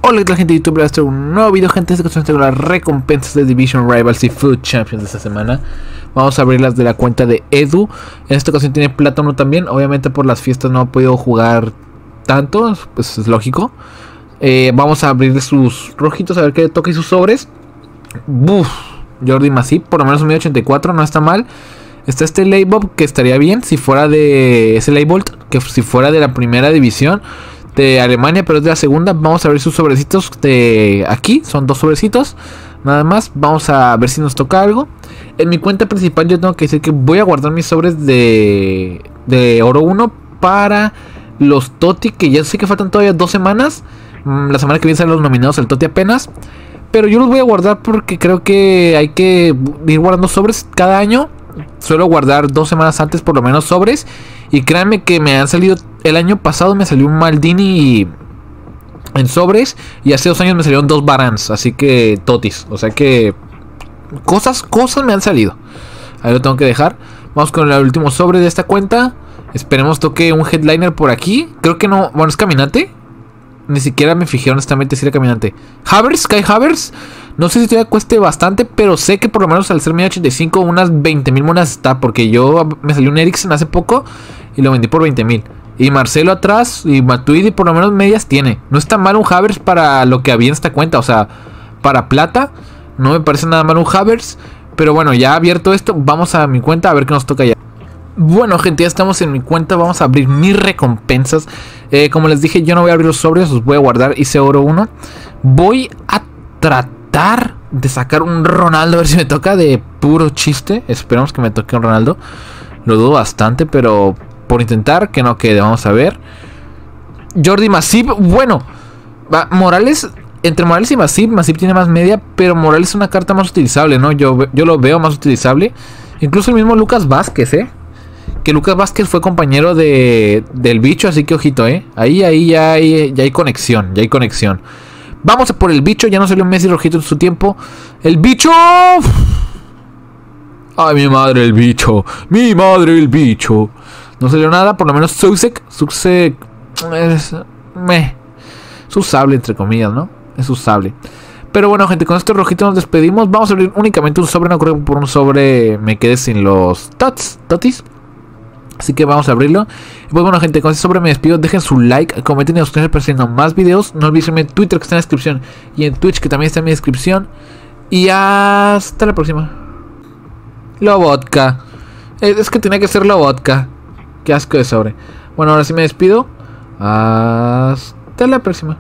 Hola, ¿qué tal, gente de YouTube? Voy a hacer un nuevo video, gente. Esta ocasión tengo las recompensas de Division Rivals y Food Champions de esta semana. Vamos a abrirlas de la cuenta de Edu. En esta ocasión tiene plata 1 también. Obviamente por las fiestas no ha podido jugar tanto, pues es lógico. Vamos a abrir sus rojitos a ver qué le toca y sus sobres. Buf, Jordi Masip, por lo menos un 1084, no está mal. Está este Leibold que estaría bien si fuera de ese Leibold, que si fuera de la primera división de Alemania, pero es de la segunda. Vamos a ver sus sobrecitos de aquí. Son 2 sobrecitos nada más. Vamos a ver si nos toca algo. En mi cuenta principal yo tengo que decir que voy a guardar mis sobres de oro 1 para los Toti, que ya sé que faltan todavía 2 semanas. La semana que viene salen los nominados al Toti apenas, pero yo los voy a guardar porque creo que hay que ir guardando sobres cada año. Suelo guardar 2 semanas antes por lo menos sobres. Y créanme que me han salido. El año pasado me salió un Maldini en sobres. Y hace 2 años me salieron 2 Varans. Así que Totis. O sea que cosas me han salido. Ahí lo tengo que dejar. Vamos con el último sobre de esta cuenta. Esperemos toque un headliner por aquí. Creo que no. Bueno, es caminante. Ni siquiera me fijé honestamente si era caminante. Havertz, Kai Havertz. No sé si todavía cueste bastante, pero sé que por lo menos al ser 1085 unas 20.000 monedas está. Porque yo me salió un Eriksen hace poco y lo vendí por 20.000. Y Marcelo atrás y Matuidi por lo menos medias tiene. No está mal un Havertz para lo que había en esta cuenta. O sea, para plata no me parece nada mal un Havertz. Pero bueno, ya abierto esto, vamos a mi cuenta a ver qué nos toca ya. Bueno, gente, ya estamos en mi cuenta. Vamos a abrir mis recompensas. Como les dije, yo no voy a abrir los sobres, los voy a guardar. Hice oro 1. Voy a tratar de sacar un Ronaldo, a ver si me toca, de puro chiste. Esperamos que me toque un Ronaldo. Lo dudo bastante, pero por intentar que no quede. Vamos a ver. Jordi Masip. Bueno, Morales. Entre Morales y Masip, Masip tiene más media, pero Morales es una carta más utilizable, ¿no? Yo lo veo más utilizable. Incluso el mismo Lucas Vázquez, que Lucas Vázquez fue compañero del bicho, así que ojito, ahí ya hay conexión, Vamos a por el bicho. Ya no salió un Messi rojito en su tiempo. ¡El bicho! ¡Ay, mi madre el bicho! ¡Mi madre el bicho! No salió nada, por lo menos Susek es usable, entre comillas, ¿no? Es usable. Pero bueno, gente, con este rojito nos despedimos. Vamos a abrir únicamente un sobre. No creo que por un sobre me quede sin los Totis. Así que vamos a abrirlo. Y pues bueno, gente, con este sobre me despido. Dejen su like, comenten y ustedes persiguiendo más videos. No olviden en Twitter, que está en la descripción, y en Twitch, que también está en mi descripción. Y hasta la próxima. Lobotka. Es que tenía que ser Lobotka. Qué asco de sobre. Bueno, ahora sí me despido. Hasta la próxima.